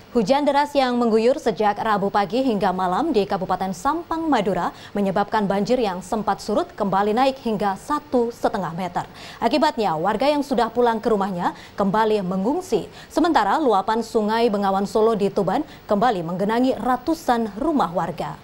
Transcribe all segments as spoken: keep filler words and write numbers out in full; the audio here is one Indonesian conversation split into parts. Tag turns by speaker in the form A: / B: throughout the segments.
A: Hujan deras yang mengguyur sejak Rabu pagi hingga malam di Kabupaten Sampang, Madura menyebabkan banjir yang sempat surut kembali naik hingga satu setengah meter. Akibatnya warga yang sudah pulang ke rumahnya kembali mengungsi. Sementara luapan Sungai Bengawan Solo di Tuban kembali menggenangi ratusan rumah warga.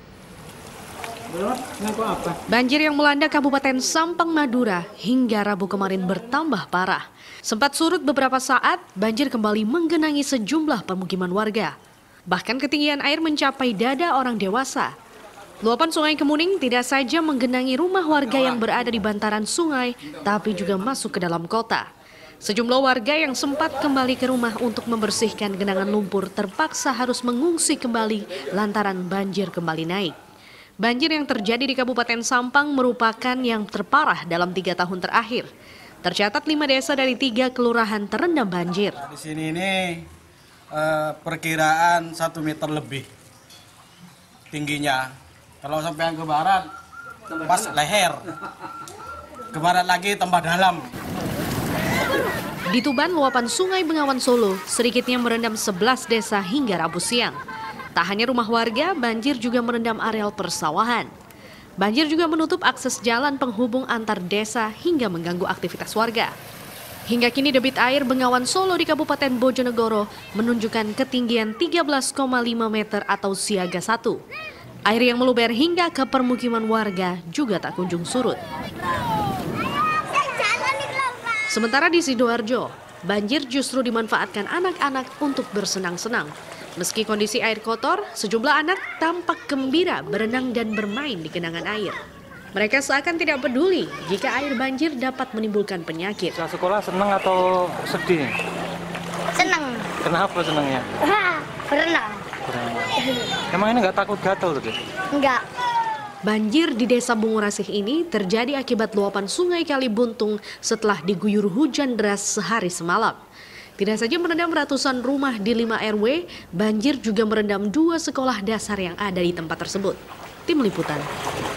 B: Banjir yang melanda Kabupaten Sampang, Madura hingga Rabu kemarin bertambah parah. Sempat surut beberapa saat, banjir kembali menggenangi sejumlah permukiman warga. Bahkan ketinggian air mencapai dada orang dewasa. Luapan Sungai Kemuning tidak saja menggenangi rumah warga yang berada di bantaran sungai, tapi juga masuk ke dalam kota. Sejumlah warga yang sempat kembali ke rumah untuk membersihkan genangan lumpur terpaksa harus mengungsi kembali lantaran banjir kembali naik. Banjir yang terjadi di Kabupaten Sampang merupakan yang terparah dalam tiga tahun terakhir. Tercatat lima desa dari tiga kelurahan terendam banjir.
C: Di sini ini eh, perkiraan satu meter lebih tingginya. Kalau sampai ke barat, pas leher. Ke barat lagi tambah dalam.
B: Di Tuban, luapan Sungai Bengawan Solo sedikitnya merendam sebelas desa hingga Rabu siang. Tak hanya rumah warga, banjir juga merendam areal persawahan. Banjir juga menutup akses jalan penghubung antar desa hingga mengganggu aktivitas warga. Hingga kini debit air Bengawan Solo di Kabupaten Bojonegoro menunjukkan ketinggian tiga belas koma lima meter atau siaga satu. Air yang meluber hingga ke permukiman warga juga tak kunjung surut. Sementara di Sidoarjo, banjir justru dimanfaatkan anak-anak untuk bersenang-senang. Meski kondisi air kotor, sejumlah anak tampak gembira berenang dan bermain di genangan air. Mereka seakan tidak peduli jika air banjir dapat menimbulkan penyakit.
D: Sekolah senang atau sedih?
E: Senang.
D: Kenapa senangnya?
E: Berenang.
D: Emang ini nggak takut gatal tuh?
E: Enggak.
B: Banjir di Desa Bungurasih ini terjadi akibat luapan Sungai Kalibuntung setelah diguyur hujan deras sehari semalam. Tidak saja merendam ratusan rumah di lima R W, banjir juga merendam dua sekolah dasar yang ada di tempat tersebut. Tim Liputan.